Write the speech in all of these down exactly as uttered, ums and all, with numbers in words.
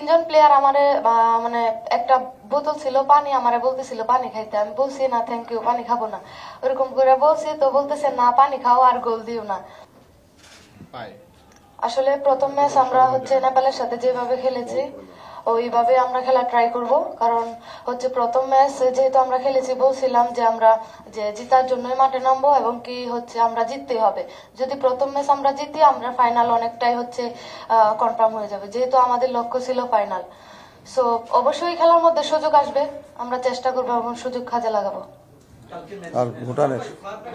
তিনজন প্লেয়ার আমারে মানে একটা বোতল ছিল পানি আমারে বলতেছিল পানি খাইতে, আমি বলছি না থ্যাংক ইউ পানি খাবো না, ওরকম করে বলছি তো বলতেছে না পানি খাও আর গোল দিও না। আসলে প্রথম ম্যাচ আমরা হচ্ছে নেপালের সাথে যেভাবে খেলেছি ওইভাবে আমরা খেলা ট্রাই করব, কারণ হচ্ছে প্রথম ম্যাচ যেহেতু আমরা খেলেছি বলছিলাম যে আমরা যে জিতার জন্যই মাঠে নামবো এবং কি হচ্ছে আমরা জিততেই হবে। যদি প্রথম ম্যাচ আমরা জিতি আমরা ফাইনাল অনেকটাই হচ্ছে কনফার্ম হয়ে যাবে, যেহেতু আমাদের লক্ষ্য ছিল ফাইনাল। সো অবশ্যই খেলার মধ্যে সুযোগ আসবে, আমরা চেষ্টা করবো এবং সুযোগ কাজে লাগাবো। আর ভুটানের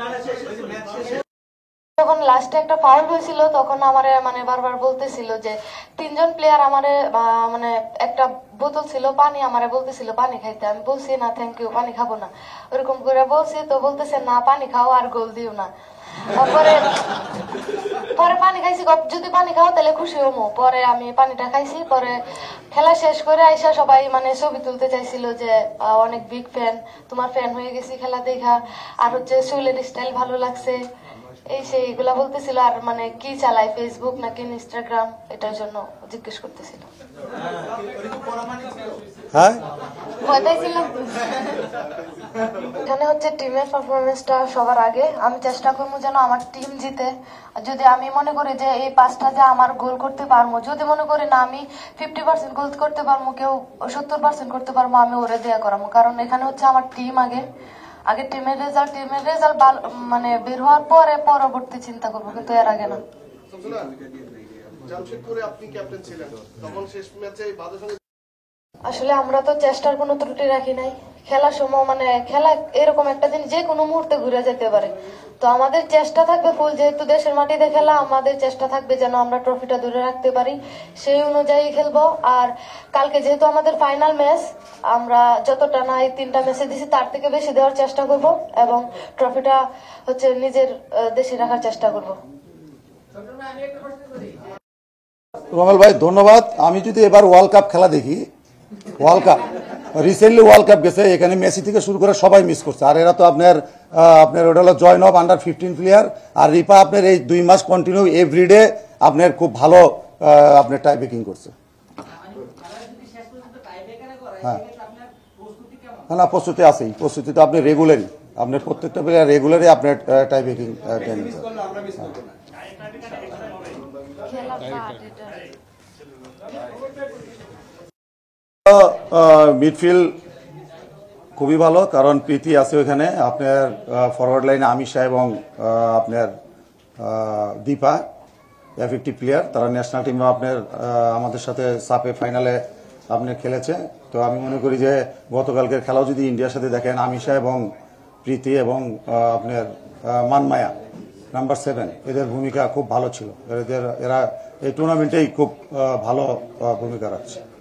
যখন লাস্টে একটা ফাউল হয়েছিল তখন আমারে মানে বারবার বলতেছিল যে তিনজন প্লেয়ার আমারে মানে একটা বোতল ছিল পানি আমারে বলতেছিল পানি খাইতে, আমি বলছি না থ্যাংক ইউ পানি খাবো না, ওরকম করে বলছি তো বলতেছে না পানি খাও আর গোল দিও না। তারপরে পরে পানি খাইছি, যদি পানি খাও তাহলে খুশি হবো। পরে আমি পানিটা খাইছি, পরে খেলা শেষ করে আইসা সবাই মানে ছবি তুলতে চাইছিল যে অনেক বিগ ফ্যান, তোমার ফ্যান হয়ে গেছি খেলা দেখা, আর হচ্ছে শৈলের স্টাইল ভালো লাগছে এই সেই এগুলা বলতেছিল, আর মানে কি চালাই ফেসবুক নাকি ইনস্টাগ্রাম এটার জন্য জিজ্ঞেস করতেছিল। হ্যাঁ এখানে হচ্ছে টিমের পারফরমেন্সটা সবার আগে, আমি চেষ্টা করবো যেন আমার টিম জিতে। যদি আমি মনে করি যে এই পাঁচটা যে আমার গোল করতে পারবো, যদি মনে করি না আমি ফিফটি পার্সেন্ট গোল করতে পারবো, কেউ সত্তর পার্সেন্ট করতে পারবো, আমি ওরে দেয়া করাবো, কারণ এখানে হচ্ছে আমার টিম আগে আগে টিমের রেজাল্ট টিমের রেজাল্ট মানে বের হওয়ার পরে পরবর্তী চিন্তা করবো, কিন্তু এর আগে না। আসলে আমরা তো চেষ্টার কোনো ত্রুটি রাখি নাই, খেলার সময় মানে খেলা এরকম একটা দিন যে কোনো মুহূর্তে ঘুরে যেতে পারে, তো আমাদের চেষ্টা থাকবে ফুল, যেহেতু দেশের মাটিতে খেলা আমাদের চেষ্টা থাকবে যেন আমরা ট্রফিটা ধরে রাখতে পারি, সেই অনুযায়ী খেলবো। আর কালকে যেহেতু আমাদের ফাইনাল ম্যাচ, আমরা যতটা না এই তিনটা ম্যাচে দিছি তার থেকে বেশি দেওয়ার চেষ্টা করব এবং ট্রফিটা হচ্ছে নিজের দেশে রাখার চেষ্টা করব। রমেল ভাই ধন্যবাদ। আমি যদি এবার ওয়ার্ল্ড কাপ খেলা দেখি, world cup recently world cup গেছে, এখানে মেসি থেকে শুরু করে সবাই মিস করছে, আর এরা তো আপনার আপনার ওটা হলো join of under fifteen player, আর রিপা আপনার এই দুই মাস কন্টিনিউ এভরিডে আপনার খুব ভালো আপনার টাই ব্রেকিং করছে। হ্যাঁ না প্রস্তুতি আছেই, প্রস্তুতি তো আপনি রেগুলারই আপনার প্রত্যেকটা প্লেয়ার রেগুলারই আপনার টাই ব্রেকিং ট্রেনিং। মিডফিল্ড খুবই ভালো, কারণ প্রীতি আছে ওখানে, আপনার ফরওয়ার্ড লাইনে আমিষা এবং আপনার দীপা এফেক্টিভ প্লেয়ার, তারা ন্যাশনাল টিমে আপনার আমাদের সাথে সাপে ফাইনালে আপনি খেলেছে। তো আমি মনে করি যে গতকালকের খেলাও যদি ইন্ডিয়ার সাথে দেখেন, আমিষা এবং প্রীতি এবং আপনার মানমায়া নাম্বার সেভেন, এদের ভূমিকা খুব ভালো ছিল, এদের এরা এই টুর্নামেন্টেই খুব ভালো ভূমিকা রাখছে।